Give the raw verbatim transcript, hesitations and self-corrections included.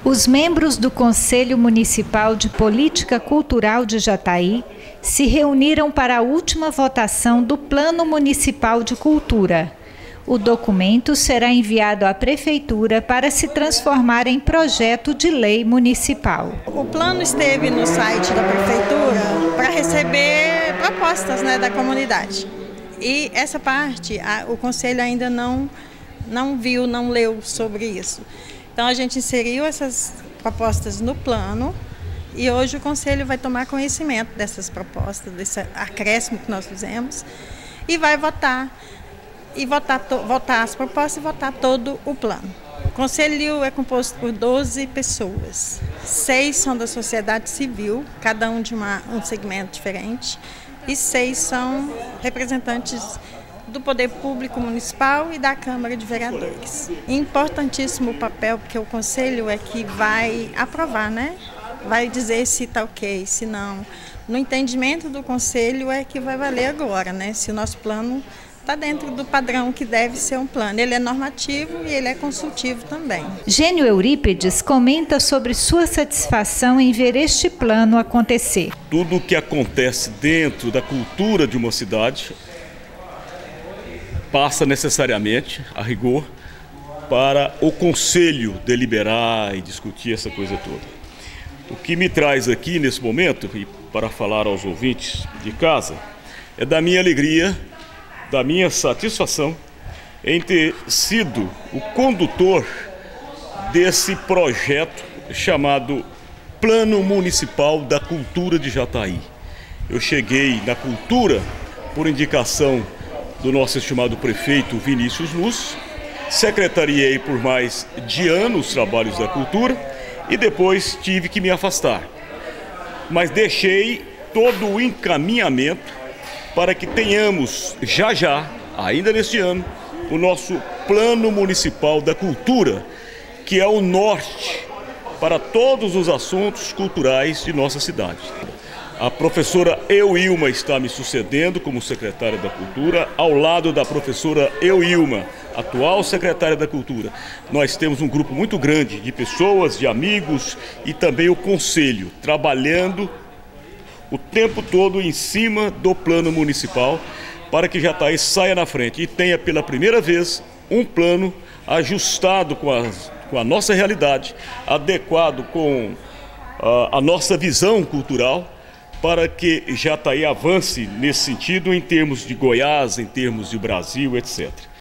Os membros do Conselho Municipal de Política Cultural de Jataí se reuniram para a última votação do Plano Municipal de Cultura. O documento será enviado à Prefeitura para se transformar em projeto de lei municipal. O plano esteve no site da Prefeitura para receber propostas, né, da comunidade. E essa parte, a, o Conselho ainda não, não viu, não leu sobre isso. Então a gente inseriu essas propostas no plano e hoje o Conselho vai tomar conhecimento dessas propostas, desse acréscimo que nós fizemos e vai votar, e votar, to, votar as propostas e votar todo o plano. O Conselho é composto por doze pessoas, seis são da sociedade civil, cada um de uma, um segmento diferente, e seis são representantes do Poder Público Municipal e da Câmara de Vereadores. Importantíssimo o papel, porque o Conselho é que vai aprovar, né? Vai dizer se está ok, se não. No entendimento do Conselho é que vai valer agora, né? Se o nosso plano está dentro do padrão que deve ser um plano. Ele é normativo e ele é consultivo também. Gênio Eurípides comenta sobre sua satisfação em ver este plano acontecer. Tudo o que acontece dentro da cultura de uma cidade passa necessariamente, a rigor, para o Conselho deliberar e discutir essa coisa toda. O que me traz aqui nesse momento, e para falar aos ouvintes de casa, é da minha alegria, da minha satisfação em ter sido o condutor desse projeto chamado Plano Municipal da Cultura de Jataí. Eu cheguei na cultura por indicação do nosso estimado prefeito Vinícius Luz, secretariei por mais de ano os trabalhos da cultura e depois tive que me afastar. Mas deixei todo o encaminhamento para que tenhamos já já, ainda neste ano, o nosso Plano Municipal da Cultura, que é o norte para todos os assuntos culturais de nossa cidade. A professora Euilma está me sucedendo como secretária da Cultura, ao lado da professora Euilma, atual secretária da Cultura. Nós temos um grupo muito grande de pessoas, de amigos e também o Conselho, trabalhando o tempo todo em cima do plano municipal para que Jataí saia na frente e tenha pela primeira vez um plano ajustado com a, com a nossa realidade, adequado com a, a nossa visão cultural, para que Jataí avance nesse sentido em termos de Goiás, em termos de Brasil, etcétera.